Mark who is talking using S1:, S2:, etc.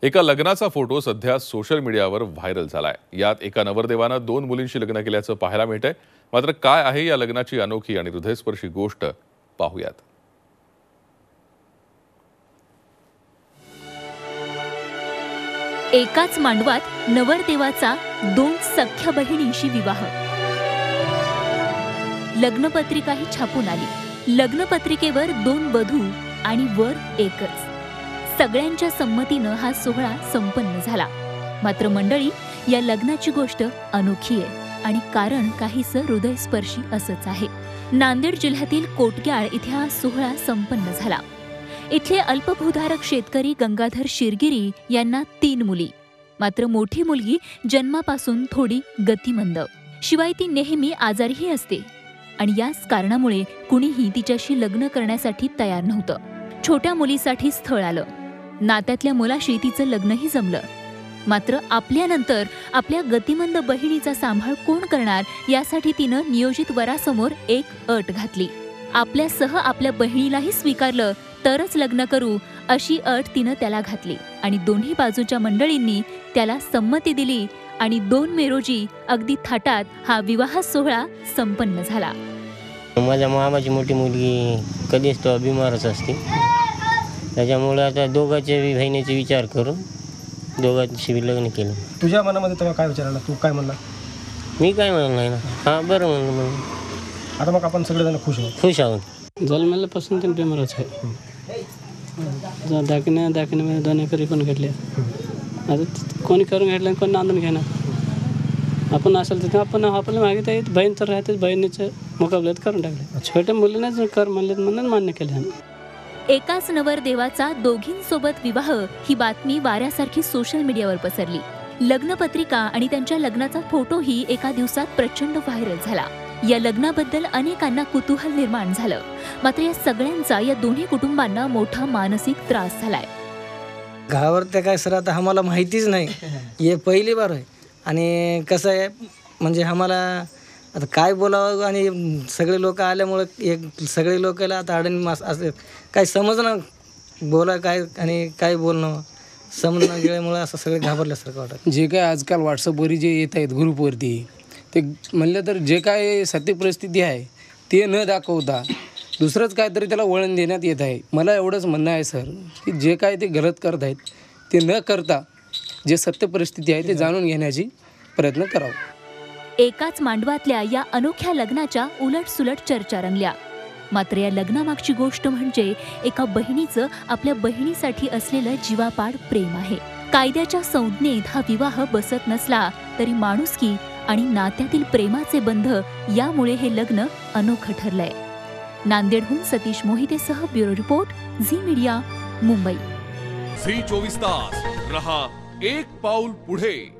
S1: एका लग्नाचा फोटो सध्या सोशल मीडियावर व्हायरल झालाय। यात एका नवरदेवानं 2 मुलींशी लग्न केल्याचं पाहायला मिळतंय। मात्र काय आहे या लग्नाची अनोखी आणि हृदयस्पर्शी गोष्ट पाहूयात।
S2: एकाच मांडवात नवरदेवाचा 2 सख्या बहिणींशी विवाह। लग्नपत्रिकाही छापून आली। लग्नपत्रिकेवर 2 वधू आणि वर एकच। सगळ्यांच्या संमतीनं हा सोहळा संपन्न झाला। मात्र मंडळी, या लग्नाची गोष्ट अनोखी आहे आणि कारण काहीसं हृदयस्पर्शी असंच आहे। नांदेड जिल्ह्यातील कोटग्याळ इथे हा सोहळा संपन्न झाला। इथले अल्पभूधारक शेतकरी गंगाधर शिरगिरी यांना 3 मुली। मात्र मोठी मुलगी जन्मापासून थोडी गतिमंद, शिवाय ती नेहमी आजारीही असते आणि याच कारणामुळे कुणीही तिच्याशी लग्न करण्यासाठी तयार नव्हतं। छोट्या मुलीसाठी स्थळ आलं। नात्यातल्या मुलाशी तिचं लग्नही जमलं। मात्र आपल्यानंतर आपल्या गतिमंद बहिणीचा सांभाळ कोण करणार यासाठी तिनं नियोजित वरासमोर एक अट घातली। आपल्यासह आपल्या बहिणीलाही स्वीकारलं तरच लग्न करू अशी अट तिनं त्याला घातली आणि दोन्ही बाजूच्या मंडळींनी त्याला संमती दिली आणि 2 मे रोजी अगदी थाटात हा विवाह सोहळा संपन्न झाला।
S3: माझ्या मामाची मोठी मुलगी कधीच तो बिमारच असते, त्याच्यामुळे आता दोघांच्या बहिणीचे विचार करून दोघांशी लग्न केलं।
S4: तुझ्या मनामध्ये तेव्हा काय विचार आला? तू काय म्हणला?
S3: मी काय म्हणलं नाही ना, हां बरं म्हणलं।
S4: आता मग आपण सगळेजण खुश आहोत?
S3: खुश आहोत।
S5: जन्मल्यापासून ते बिमारच आहे। दाखिन्यामध्ये 2 एकरी पण घेतल्या। आता कोणी करून घेतलं कोणी नांदून घेणार। आपण असेल तर आपण आपल्याला मागित आहे, बहीण तर राहतेच, बहिणीचं मुकाबल्यात करून टाकले। छोट्या मुलीनेच कर म्हणलेत म्हणून मान्य केलं।
S2: एकाच नवरदेवाचा दोघींसोबत विवाह ही बातमी वाऱ्यासारखी सोशल मीडियावर पसरली। लग्नपत्रिका आणि त्यांच्या लग्नाचा फोटोही एका दिवसात प्रचंड व्हायरल झाला। या लग्नाबद्दल अनेकांना कुतूहल निर्माण झालं। मात्र या सगळ्यांचा या दोन्ही कुटुंबांना मोठा मानसिक त्रास झालाय।
S6: घाबरते काय सर, आता आम्हाला माहितीच नाही, हे पहिली बार आहे आणि कसं आहे म्हणजे आम्हाला आता काय बोलावं आणि सगळे लोक आल्यामुळे एक सगळे लोकांना आता अडण मास असं काय समजणं बोला काय आणि काय बोलणं समजणं गेल्यामुळे असं सगळे घाबरल्यासारखं वाटतं।
S7: जे काय आजकाल व्हॉट्सअपवरती जे येत आहेत ग्रुपवरती, ते म्हणलं तर जे काय सत्य परिस्थिती आहे ते न दाखवता दुसरंच काहीतरी त्याला वळण देण्यात येत आहे। मला एवढंच म्हणणं आहे सर की जे काय ते गलत करत आहेत ते न करता जे सत्य परिस्थिती आहे ते जाणून घेण्याची प्रयत्न करावा।
S2: एकाच मांडवातल्या या अनोख्या लग्नाच्या उलटसुलट चर्चा रंगल्या। मात्र या लग्नामागची गोष्ट म्हणजे एका बहिणीचं आपल्या बहिणीसाठी असलेलं जीवापाड प्रेम आहे। कायद्याच्या संज्ञेत हा विवाह बसत नसला तरी माणुसकी आणि नात्यातील प्रेमाचे बंध यामुळे हे लग्न अनोखं ठरलंय। नांदेडहून सतीश मोहितेसह bureau report, Zee media, Mumbai.
S8: Zee 24 तास रहा एक पाऊल पुढे।